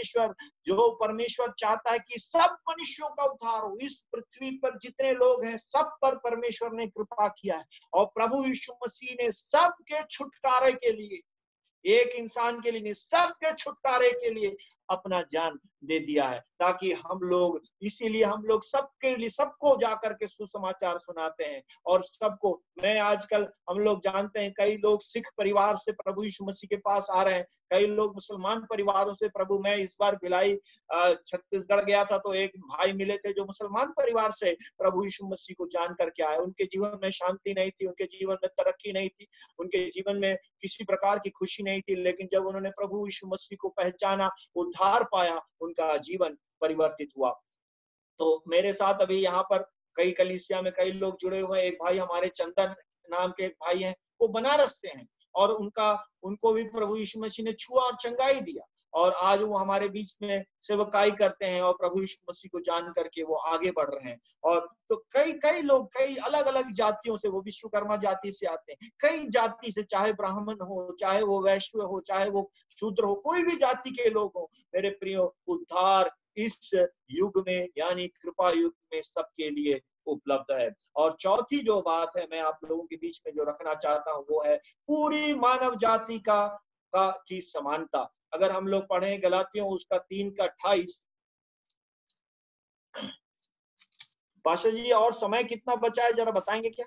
परमेश्वर चाहता है कि सब मनुष्यों का उद्धार हो। इस पृथ्वी पर जितने लोग हैं, सब पर परमेश्वर ने कृपा किया है, और प्रभु यीशु मसीह ने सबके छुटकारे के लिए, एक इंसान के लिए नहीं, सबके छुटकारे के लिए अपना जान दे दिया है, ताकि हम लोग, इसीलिए हम लोग सबके लिए, सबको जाकर के सुसमाचार सुनाते हैं। और सबको, मैं आजकल हम लोग जानते हैं, कई लोग सिख परिवार से प्रभु यीशु मसीह के पास आ रहे हैं, कई लोग मुसलमान परिवारों से प्रभु, मैं इस बार भिलाई छत्तीसगढ़ गया था, तो एक भाई मिले थे जो मुसलमान परिवार से प्रभु यीशु मसीह को जान करके आए। उनके जीवन में शांति नहीं थी, उनके जीवन में तरक्की नहीं थी, उनके जीवन में किसी प्रकार की खुशी नहीं थी, लेकिन जब उन्होंने प्रभु यीशु मसीह को पहचाना, उद्धार पाया, उनका जीवन परिवर्तित हुआ। तो मेरे साथ अभी यहाँ पर कई कलीसिया में कई लोग जुड़े हुए हैं। एक भाई हमारे चंदन नाम के एक भाई हैं, वो बनारस से हैं, और उनको भी प्रभु यीशु मसीह ने छुआ और चंगाई दिया, और आज वो हमारे बीच में सेवकाई करते हैं और प्रभु यीशु मसीह को जान करके वो आगे बढ़ रहे हैं। और तो कई लोग, कई अलग अलग जातियों से, वो विश्वकर्मा जाति से आते हैं, कई जाति से, चाहे ब्राह्मण हो, चाहे वो वैश्य हो, चाहे वो शूद्र हो, कोई भी जाति के लोग हो। मेरे प्रियो, उद्धार इस युग में, यानी कृपा युग में, सबके लिए उपलब्ध है। और चौथी जो बात है मैं आप लोगों के बीच में जो रखना चाहता हूँ, वो है पूरी मानव जाति की समानता। अगर हम लोग पढ़ें गलातियों उसका 3:28, पाशा जी, और समय कितना बचा है जरा बताएंगे क्या?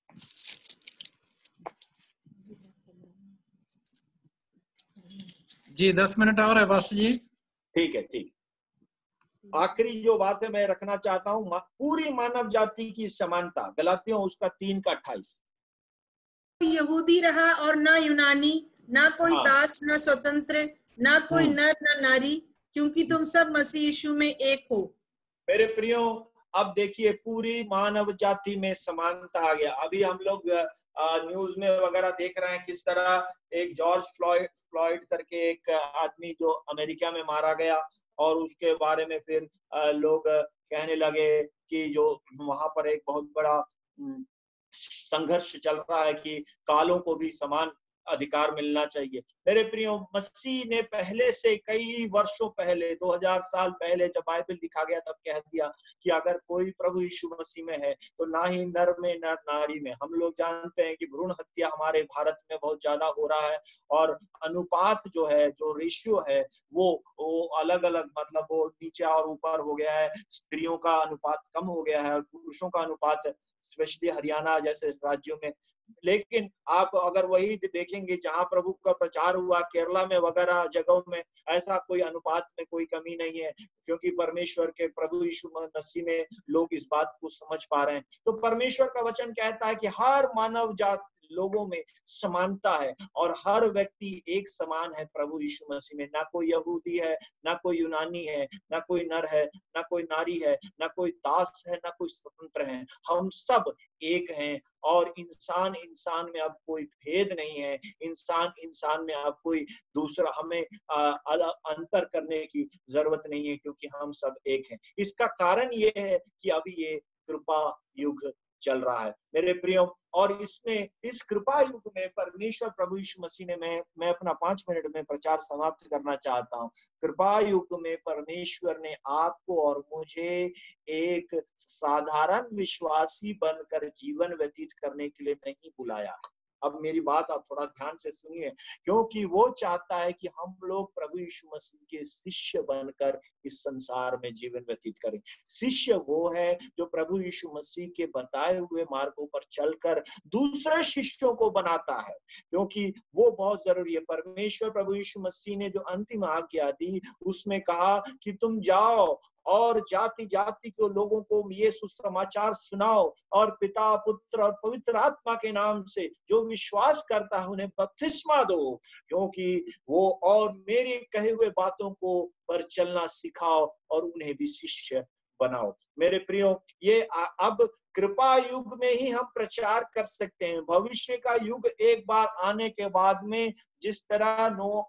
जी 10 मिनट और है पाशा जी। ठीक है, ठीक। आखिरी जो बात है मैं रखना चाहता हूँ, पूरी मानव जाति की समानता, गलातियों उसका 3:28। यहूदी रहा और ना यूनानी, ना कोई दास, ना स्वतंत्र, ना कोई नर ना नारी, क्योंकि तुम सब मसीह यीशु में एक हो। मेरे प्रियो, अब देखिए, पूरी मानव जाति में समानता आ गया। अभी हम लोग न्यूज में वगैरह देख रहे हैं किस तरह एक जॉर्ज फ्लॉयड करके एक आदमी जो अमेरिका में मारा गया, और उसके बारे में फिर लोग कहने लगे कि जो वहां पर एक बहुत बड़ा संघर्ष चल रहा है कि कालों को भी समान अधिकार मिलना चाहिए। मेरे प्रियो, मसीह ने पहले से, कई वर्षों पहले, 2000 साल पहले जब बाइबल लिखा गया, तब कह दिया कि अगर कोई प्रभु यीशु मसीह में है तो ना ही नर में ना नारी में। हम लोग जानते हैं कि भ्रूण हत्या हमारे भारत में बहुत ज्यादा हो रहा है, और अनुपात जो है, जो रेशियो है, वो अलग अलग, मतलब वो नीचे और ऊपर हो गया है। स्त्रियों का अनुपात कम हो गया है और पुरुषों का अनुपात स्पेशली हरियाणा जैसे राज्यों में। लेकिन आप अगर वही देखेंगे जहां प्रभु का प्रचार हुआ, केरला में वगैरह जगहों में, ऐसा कोई अनुपात में कोई कमी नहीं है, क्योंकि परमेश्वर के प्रभु यीशु मसीह में लोग इस बात को समझ पा रहे हैं। तो परमेश्वर का वचन कहता है कि हर मानव जात लोगों में समानता है और हर व्यक्ति एक समान है प्रभु यीशु मसीह में। ना कोई यहूदी है, ना कोई यूनानी है, ना कोई नर है, ना कोई नारी है, ना कोई दास है, ना कोई स्वतंत्र है। हम सब एक हैं और इंसान इंसान में अब कोई भेद नहीं है। इंसान इंसान में अब कोई दूसरा हमें अंतर करने की जरूरत नहीं है, क्योंकि हम सब एक हैं। इसका कारण ये है कि अभी ये कृपा युग चल रहा है मेरे प्रियो। और इसमें इस कृपा युग में परमेश्वर प्रभु यीशु मसीह ने, मैं अपना 5 मिनट में प्रचार समाप्त करना चाहता हूँ। कृपा युग में परमेश्वर ने आपको और मुझे एक साधारण विश्वासी बनकर जीवन व्यतीत करने के लिए नहीं बुलाया। अब मेरी बात आप थोड़ा ध्यान से सुनिए, क्योंकि वो चाहता है कि हम लोग प्रभु यीशु मसीह के शिष्य बनकर इस संसार में जीवन व्यतीत करें। शिष्य वो है जो प्रभु यीशु मसीह के बताए हुए मार्गों पर चलकर दूसरे शिष्यों को बनाता है, क्योंकि वो बहुत जरूरी है। परमेश्वर प्रभु यीशु मसीह ने जो अंतिम आज्ञा दी उसमें कहा कि तुम जाओ और जाति जाति के लोगों को ये सुसमाचार सुनाओ और पिता पुत्र और पवित्र आत्मा के नाम से जो विश्वास करता है उन्हें बपतिस्मा दो, क्योंकि वो और मेरी कहे हुए बातों को पर चलना सिखाओ और उन्हें भी शिष्य बनाओ। मेरे प्रियो, ये अब कृपा युग में ही हम प्रचार कर सकते हैं। भविष्य का युग एक बार आने के बाद में जिस तरह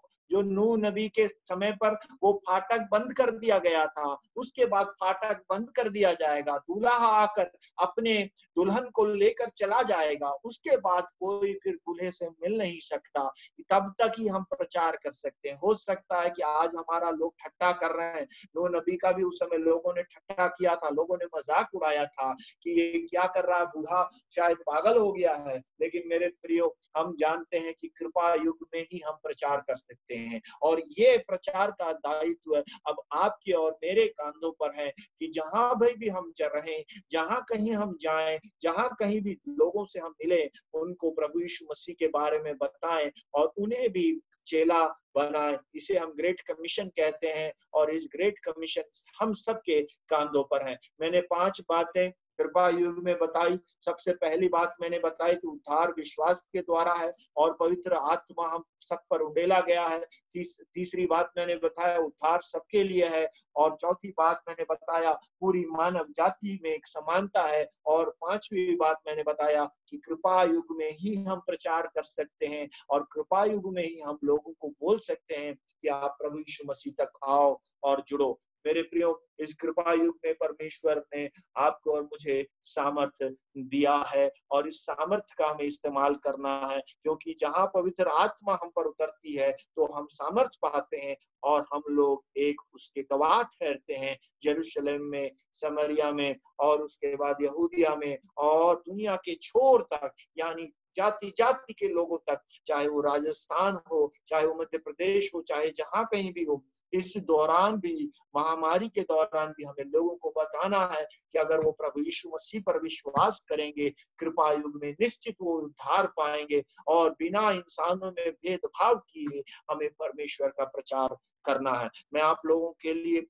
नूह नबी के समय पर वो फाटक बंद कर दिया गया था, उसके बाद फाटक बंद कर दिया जाएगा। दूल्हा आकर अपने दुल्हन को लेकर चला जाएगा, उसके बाद कोई फिर दूल्हे से मिल नहीं सकता। तब तक ही हम प्रचार कर सकते हैं। हो सकता है कि आज हमारा लोग ठट्टा कर रहे हैं। नूह नबी का भी उस समय लोगों ने ठट्टा किया था, लोगों ने मजाक उड़ाया था कि ये क्या कर रहा है, बूढ़ा शायद पागल हो गया है। लेकिन मेरे प्रियो, हम जानते हैं कि कृपा युग में ही हम प्रचार कर सकते हैं और ये प्रचार का दायित्व अब आपके और मेरे कांधों पर है कि जहां भी हम रहें, जहां कहीं हम जाएं, जहां कहीं भी लोगों से हम मिले, उनको प्रभु यीशु मसीह के बारे में बताएं और उन्हें भी चेला बनाएं। इसे हम ग्रेट कमीशन कहते हैं और इस ग्रेट कमीशन हम सबके कांधों पर है। मैंने 5 बातें कृपा युग में बताई। सबसे पहली बात मैंने बताई कि उद्धार विश्वास के द्वारा है और पवित्र आत्मा हम सब पर उंडेला गया है। तीसरी बात मैंने बताया उद्धार सबके लिए है और चौथी बात मैंने बताया पूरी मानव जाति में एक समानता है और पांचवी बात मैंने बताया कि कृपा युग में ही हम प्रचार कर सकते हैं और कृपा युग में ही हम लोगों को बोल सकते हैं कि आप प्रभु यीशु मसीह तक आओ और जुड़ो। मेरे प्रियो, इस कृपा युग में परमेश्वर ने आपको और मुझे सामर्थ्य दिया है और इस सामर्थ्य का हमें इस्तेमाल करना है, क्योंकि जहां पवित्र आत्मा हम पर उतरती है तो हम सामर्थ्य पाते हैं और हम लोग एक उसके गवाह ठहरते हैं, यरूशलेम में, समरिया में और उसके बाद यहूदिया में और दुनिया के छोर तक, यानी जाति जाति के लोगों तक, चाहे वो राजस्थान हो, चाहे वो मध्य प्रदेश हो, चाहे जहां कहीं भी हो। इस दौरान भी, महामारी के दौरान भी हमें लोगों को बताना है कि अगर वो प्रभु यीशु मसीह पर विश्वास करेंगे, कृपा युग में निश्चित वो उद्धार पाएंगे और बिना इंसानों में भेदभाव किए हमें परमेश्वर का प्रचार करना है। मैं आप लोगों के लिए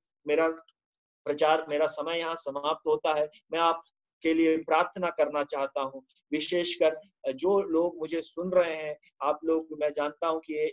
मेरा समय यहाँ समाप्त होता है। मैं आप के लिए प्रार्थना करना चाहता हूँ, विशेषकर जो लोग मुझे सुन रहे हैं, आप लोग, मैं जानता हूँ कि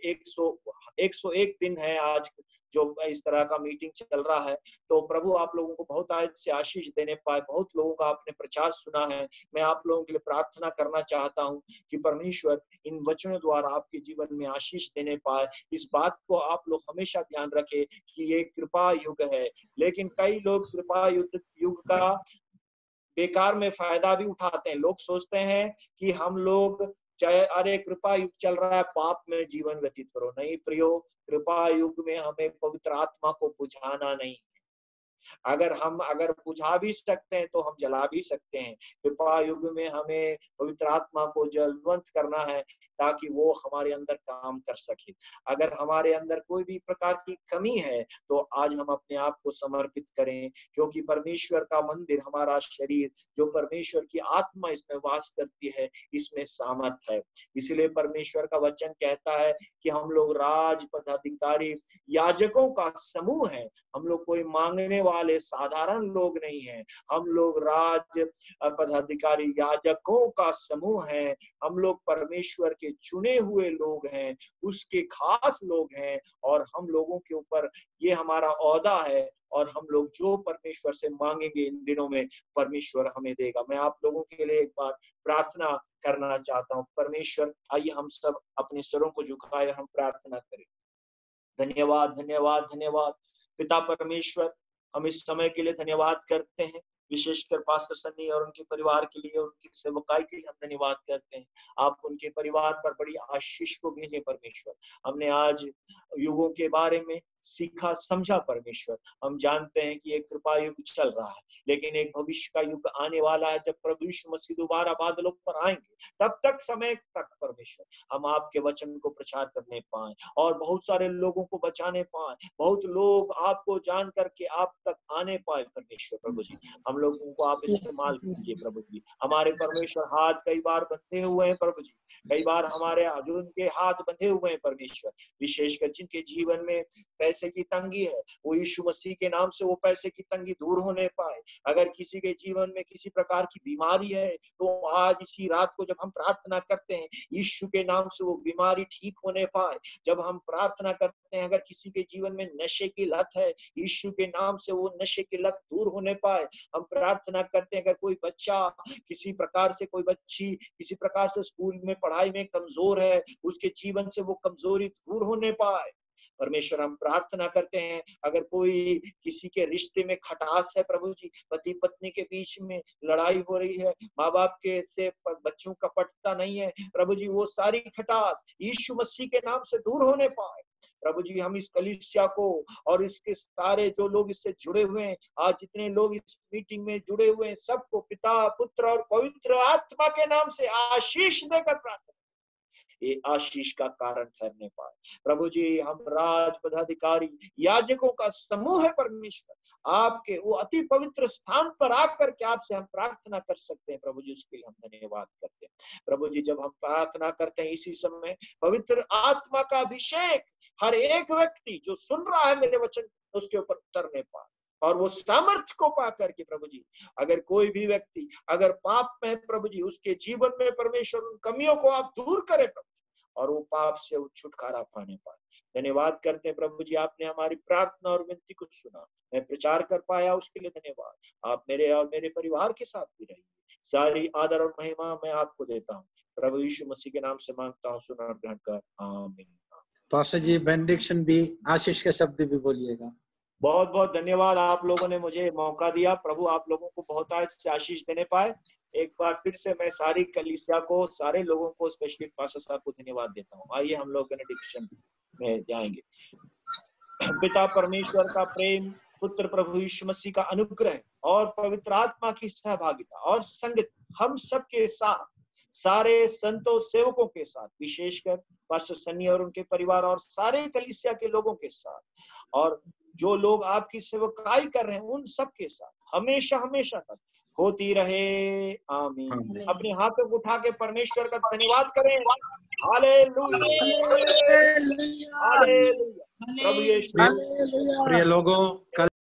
101 दिन है आज जो इस तरह का मीटिंग चल रहा है, तो प्रभु आप लोगों को बहुत आज से आशीष देने पाए। बहुत लोगों का आपने प्रचार सुना है। मैं आप लोगों के लिए प्रार्थना करना चाहता हूँ कि परमेश्वर इन वचनों द्वारा आपके जीवन में आशीष देने पाए। इस बात को आप लोग हमेशा ध्यान रखें कि ये कृपा युग है, लेकिन कई लोग कृपा युग का बेकार में फायदा भी उठाते हैं। लोग सोचते हैं कि हम लोग चाहे अरे कृपा युग चल रहा है, पाप में जीवन व्यतीत करो। नहीं प्रियो, कृपा युग में हमें पवित्र आत्मा को बुझाना नहीं है, अगर बुझा भी सकते हैं तो हम जला भी सकते हैं। कृपा युग में हमें पवित्र आत्मा को जलवंत करना है ताकि वो हमारे अंदर काम कर सके। अगर हमारे अंदर कोई भी प्रकार की कमी है तो आज हम अपने आप को समर्पित करें, क्योंकि परमेश्वर का मंदिर हमारा शरीर, जो परमेश्वर की आत्मा इसमें वास करती है, इसमें सामर्थ है। इसलिए परमेश्वर का वचन कहता है कि हम लोग राज पदाधिकारी याजकों का समूह है। हम लोग कोई मांगने वाले साधारण लोग नहीं हैं, हम लोग राज पदाधिकारी याजकों का समूह है। हम लोग परमेश्वर के चुने हुए लोग हैं, उसके खास लोग हैं, और हम लोगों के ऊपर ये हमारा औहदा है, और हम लोग जो परमेश्वर से मांगेंगे इन दिनों में परमेश्वर हमें देगा। मैं आप लोगों के लिए एक बार प्रार्थना करना चाहता हूँ। परमेश्वर, आइए हम सब अपने स्वरों को झुकाए, हम प्रार्थना करें। धन्यवाद धन्यवाद धन्यवाद पिता परमेश्वर, हम इस समय के लिए धन्यवाद करते हैं, विशेषकर पास्टर सन्नी और उनके परिवार के लिए, उनकी सेवकाई के लिए हम धन्यवाद करते हैं। आप उनके परिवार पर बड़ी आशीष को भेजें परमेश्वर। हमने आज युगों के बारे में सीखा समझा परमेश्वर। हम जानते हैं कि एक कृपा युग चल रहा है, लेकिन एक भविष्य का युग आने वाला है जब प्रभु यीशु मसीह दोबारा बादलों पर आएंगे। तब तक समय तक परमेश्वर हम आपके वचन को प्रचार करने पाए और बहुत सारे लोगों को बचाने पाए, बहुत लोग आपको जान करके आप तक आने पाए परमेश्वर। प्रभु जी, हम लोगों को आप इस्तेमाल कीजिए प्रभु जी। हमारे परमेश्वर हाथ कई बार बंधे हुए हैं प्रभु जी, कई बार हमारे अर्जुन के हाथ बंधे हुए हैं परमेश्वर। विशेषकर जिनके जीवन में पैसे की तंगी है, वो यीशु मसीह के नाम से वो पैसे की तंगी दूर होने पाए। अगर किसी के जीवन में किसी प्रकार की बीमारी है तो आज इसी रात को जब हम प्रार्थना करते हैं यीशु के नाम से वो बीमारी ठीक होने पाए। जब हम प्रार्थना करते हैं, अगर किसी के जीवन में नशे की लत है, यीशु के नाम से वो नशे की लत दूर होने पाए। हम प्रार्थना करते हैं, अगर कोई बच्चा किसी प्रकार से, कोई बच्ची किसी प्रकार से स्कूल में पढ़ाई में कमजोर है, उसके जीवन से वो कमजोरी दूर होने पाए। परमेश्वर, हम प्रार्थना करते हैं, अगर कोई किसी के रिश्ते में खटास है प्रभु जी, पति पत्नी के बीच में लड़ाई हो रही है, माँ बाप के से बच्चों का पटता नहीं है प्रभु जी, वो सारी खटास यीशु मसीह के नाम से दूर होने पाए। प्रभु जी, हम इस कलीसिया को और इसके सारे जो लोग इससे जुड़े हुए हैं, आज जितने लोग इस मीटिंग में जुड़े हुए हैं, सबको पिता पुत्र और पवित्र आत्मा के नाम से आशीष देकर प्रार्थना, ये आशीष का कारण ठहरने पाए। प्रभु जी, हम राज पदाधिकारी याजकों का समूह है परमेश्वर, आपके वो अति पवित्र स्थान पर आकर के आपसे हम प्रार्थना कर सकते हैं प्रभु जी, उसके लिए हम धन्यवाद करते हैं। प्रभु जी, जब हम प्रार्थना करते हैं इसी समय पवित्र आत्मा का अभिषेक हर एक व्यक्ति जो सुन रहा है मेरे वचन उसके ऊपर उतरने पाए, और वो सामर्थ्य को पा करके प्रभु जी, अगर कोई भी व्यक्ति अगर पाप में है प्रभु जी, उसके जीवन में परमेश्वर उन कमियों को आप दूर करें प्रभु, और वो पाप से छुटकारा पाने पाए। धन्यवाद करते हैं प्रभु जी, आपने हमारी प्रार्थना और विनती को सुना, मैं प्रचार कर पाया उसके लिए धन्यवाद। आप मेरे और मेरे परिवार के साथ भी रहिए। सारी आदर और महिमा मैं आपको देता हूँ, प्रभु यीशु मसीह के नाम से मांगता हूँ, सुना और ग्रहण कर, आमीन। पास्टर जी, बेनेडिक्शन भी, आशीष के शब्द भी बोलिएगा। बहुत बहुत धन्यवाद, आप लोगों ने मुझे मौका दिया। प्रभु आप लोगों को बहुत आशीष देने पाए। एक बार फिर से मैं सारी कलीसिया को, सारे लोगों को, स्पेशली पास्टर साहब को धन्यवाद देता हूँ। आइए हम लोग बेनेडिक्शन में जाएंगे। पिता परमेश्वर का प्रेम, पुत्र प्रभु यीशु मसीह का अनुग्रह और पवित्र आत्मा की सहभागिता और संगति हम सब के साथ, सारे संतों सेवकों के साथ, विशेषकर पास्टर सन्नी और उनके परिवार और सारे कलीसिया के लोगों के साथ, और जो लोग आपकी सेवकाई कर रहे हैं उन सब के साथ हमेशा हमेशा तक होती रहे, आमीन। अपने हाथों को उठा के परमेश्वर का धन्यवाद करें। Hallelujah, hallelujah. प्रभु यीशु, प्रिय लोगों, कल